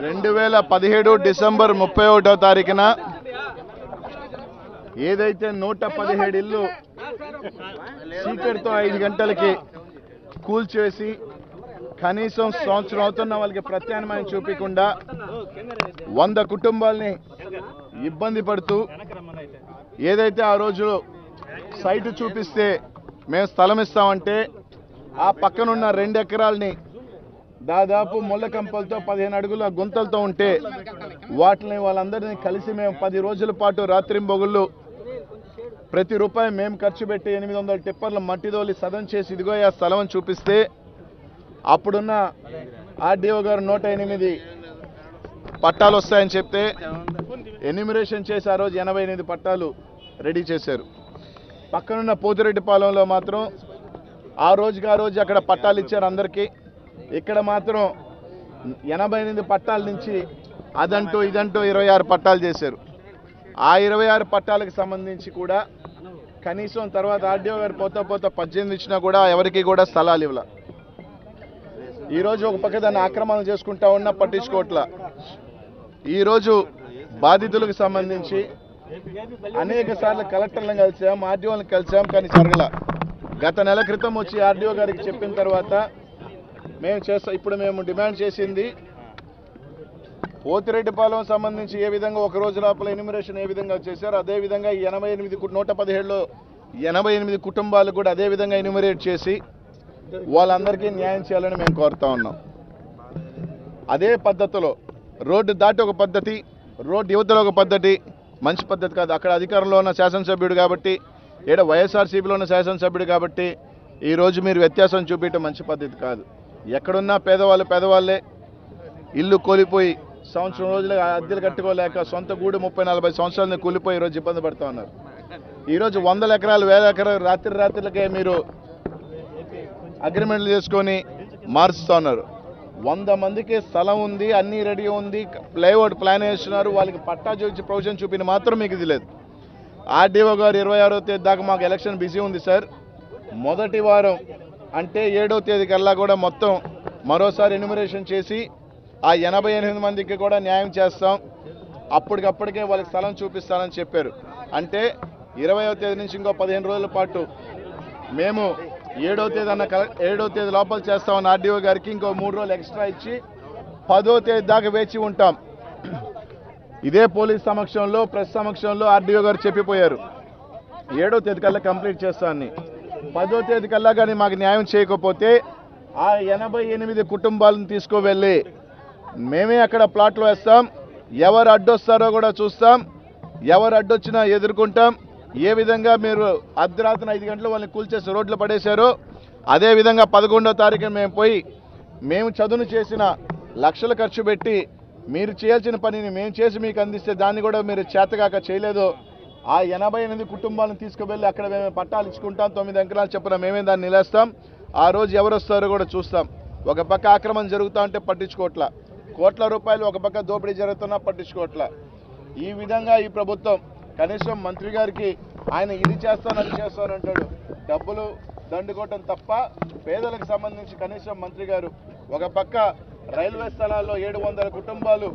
2017 December 31వ తారీఖున ఏదైతే 117 ఇల్లు చీకటితో 5 గంటలకి కూల్చేసి కనీసం సంవత్సరం అవుతున్న వాళ్ళకి ప్రత్యామ్నాయం చూపించకుండా 100 కుటుంబాలని ఇబ్బంది పడుతూ ఏదైతే ఆ రోజు సైట్ చూపిస్తే మేము స్థలం ఇస్తామంటే ఆ పక్కనున్న 2 ఎకరాలని దాదాపు ముళ్ళ కంపలతో 15 అడుగుల గుంతలతో ఉంటే వాటిని వాళ్ళందరినీ కలిసి మేము 10 రోజుల పాటు రాత్రింబొగుళ్ళు ప్రతి రూపాయి మేము ఖర్చు పెట్టి 800 టిప్పర్ల మట్టిదోలి సదం చేసి ఇదిగో ఆ స్థలం చూపిస్తే అప్పుడున్న ఆర్డీఓ గారు 108 పట్టాలు వస్తాయని చెప్తే ఎన్యూమరేషన్ చేసి ఆ రోజు 88 పట్టాలు రెడీ చేశారు. పక్కనున్న పోతిరెడ్డిపాలెంలో మాత్రం ఆ రోజు అక్కడ పట్టాలు ఇచ్చారు అందరికీ. ఇక్కడ మాత్రం 88 పట్టాల నుంచి అదంటూ ఇదంటూ 26 పట్టాలు చేశారు. ఆ 26 పట్టాలకు సంబంధించి కూడా కనీసం తర్వాత ఆర్డీఓ గారు పోతా 18 ఇచ్చినా కూడా ఎవరికి కూడా స్థలాలు ఇవ్వాల. ఈరోజు ఒక పక్క దాన్ని ఆక్రమణ చేసుకుంటా ఉన్నా పట్టించుకోవట్లా. ఈరోజు బాధితులకు సంబంధించి అనేక సార్లు కలెక్టర్లను కలిసాం, ఆర్డీఓలను కలిసాం, కానీ జరగల. గత నెల క్రితం వచ్చి ఆర్డీఓ గారికి చెప్పిన తర్వాత ఇప్పుడు మేము డిమాండ్ చేసింది పోతిరెడ్డిపాలెం సంబంధించి ఏ విధంగా ఒక రోజు లోపల ఎన్యూమరేషన్ ఏ విధంగా చేశారో అదే విధంగా 117లో 88 కుటుంబాలు కూడా అదే విధంగా ఎన్యూమరేట్ చేసి వాళ్ళందరికీ న్యాయం చేయాలని మేము కోరుతా ఉన్నాం. అదే పద్ధతిలో రోడ్డు దాటి ఒక పద్ధతి, రోడ్డు యువతలో ఒక పద్ధతి మంచి పద్ధతి కాదు. అక్కడ అధికారంలో ఉన్న శాసనసభ్యుడు కాబట్టి, ఈడ వైఎస్ఆర్సీపీలో ఉన్న శాసనసభ్యుడు కాబట్టి ఈరోజు మీరు వ్యత్యాసం చూపించడం మంచి పద్ధతి కాదు. ఎక్కడున్నా పేదవాళ్ళే ఇల్లు కూలిపోయి సంవత్సరం రోజులు అద్దెలు కట్టుకోలేక సొంత గూడు 30-40 సంవత్సరాలని కూలిపోయి ఈరోజు ఇబ్బంది పడుతూ ఉన్నారు. ఈరోజు 100 ఎకరాలు 1000 ఎకరాలు రాత్రిలకే మీరు అగ్రిమెంట్లు చేసుకొని మారుస్తూ ఉన్నారు. 100 మందికి స్థలం ఉంది, అన్నీ రెడీ ఉంది, ప్లైవుడ్ ప్లాన్ వేస్తున్నారు. వాళ్ళకి పట్టా చూపించి ప్రొవిజన్ చూపిన మాత్రం మీకు ఇది లేదు. ఆర్డీఓ గారు 26వ తేదీ దాకా మాకు ఎలక్షన్ బిజీ ఉంది సార్, మొదటి వారం అంటే 7వ తేదీ కల్లా కూడా మొత్తం మరోసారి ఎన్యూమరేషన్ చేసి ఆ 88 మందికి కూడా న్యాయం చేస్తాం, అప్పటికప్పటికే వాళ్ళకి స్థలం చూపిస్తానని చెప్పారు. అంటే 20వ తేదీ నుంచి ఇంకో 15 రోజుల పాటు మేము 7వ తేదీ లోపల చేస్తామని ఆర్డీఓ గారికి ఇంకో 3 రోజులు ఎక్స్ట్రా ఇచ్చి 10వ తేదీ దాకా వేచి ఉంటాం. ఇదే పోలీస్ సమక్షంలో ప్రెస్ సమక్షంలో ఆర్డీఓ గారు చెప్పిపోయారు 7వ తేదీ కల్లా కంప్లీట్ చేస్తామని. 10వ తేదీ కల్లా కానీ మాకు న్యాయం చేయకపోతే ఆ 88 కుటుంబాలను తీసుకువెళ్ళి మేమే అక్కడ ప్లాట్లు వేస్తాం, ఎవరు అడ్డొస్తారో కూడా చూస్తాం, ఎవరు అడ్డొచ్చినా ఎదుర్కొంటాం. ఏ విధంగా మీరు అర్ధరాత్రి 5 గంటలు వాళ్ళని కూల్చేసి రోడ్లు పడేశారో అదేవిధంగా 11వ తారీఖున మేము చదును చేసిన లక్షలు ఖర్చు పెట్టి మీరు చేయాల్సిన పనిని మేము చేసి మీకు అందిస్తే దాన్ని కూడా మీరు చేతగాక చేయలేదు. ఆ 88 కుటుంబాలను తీసుకువెళ్ళి అక్కడ మేము పట్టాలు ఇచ్చుకుంటాం, 9 ఎకరాలు చెప్పిన మేమే దాన్ని నిలేస్తాం. ఆ రోజు ఎవరు వస్తారో కూడా చూస్తాం. ఒక పక్క ఆక్రమణ జరుగుతూ ఉంటే పట్టించుకోవట్లా, కోట్ల రూపాయలు ఒక పక్క దోపిడీ జరుగుతున్నా పట్టించుకోవట్లా. ఈ విధంగా ఈ ప్రభుత్వం కనీసం మంత్రి గారికి ఆయన ఇది చేస్తాను అది చేస్తానంటాడు, డబ్బులు దండుకోవటం తప్ప పేదలకు సంబంధించి కనీసం మంత్రి గారు ఒక పక్క రైల్వే స్థలాల్లో 700 కుటుంబాలు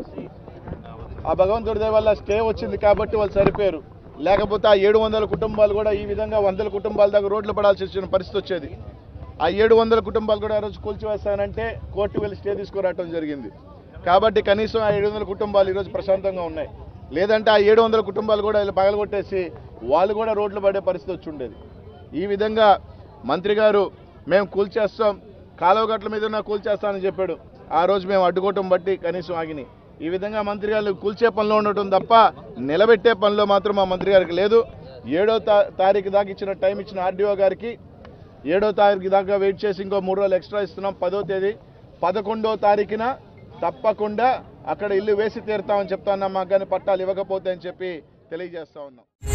ఆ భగవంతుడి దయ వల్ల స్టే వచ్చింది కాబట్టి వాళ్ళు సరిపోయారు. లేకపోతే ఆ 700 కుటుంబాలు కూడా ఈ విధంగా 100 కుటుంబాల దాకా రోడ్లు పడాల్సి వచ్చిన పరిస్థితి వచ్చేది. ఆ 700 కుటుంబాలు కూడా ఆ రోజు కూల్చివేస్తానంటే కోర్టు వెళ్ళి స్టే తీసుకురావటం జరిగింది. కాబట్టి కనీసం ఆ 700 కుటుంబాలు ఈరోజు ప్రశాంతంగా ఉన్నాయి. లేదంటే ఆ 700 కుటుంబాలు కూడా వీళ్ళు పగలగొట్టేసి వాళ్ళు కూడా రోడ్లు పడే పరిస్థితి వచ్చి ఉండేది. ఈ విధంగా మంత్రి గారు మేము కూల్చేస్తాం, కాలువ గట్ల మీద ఉన్న కూల్చేస్తానని చెప్పాడు. ఆ రోజు మేము అడ్డుకోవటం బట్టి కనీసం ఆగినాయి. ఈ విధంగా మంత్రి గారు కూల్చే పనిలో ఉండటం తప్ప నిలబెట్టే పనిలో మాత్రం మా మంత్రి గారికి లేదు. 7వ తారీఖు దాకా ఇచ్చిన టైం ఇచ్చిన ఆర్డీఓ గారికి 7వ తారీఖు దాకా వెయిట్ చేసి ఇంకో 3 రోజులు ఎక్స్ట్రా ఇస్తున్నాం. 10వ తేదీ 11వ తారీఖున తప్పకుండా అక్కడ ఇల్లు వేసి తీరుతామని చెప్తా ఉన్నాం. మాకు కానీ పట్టాలు ఇవ్వకపోతే అని చెప్పి తెలియజేస్తా ఉన్నాం.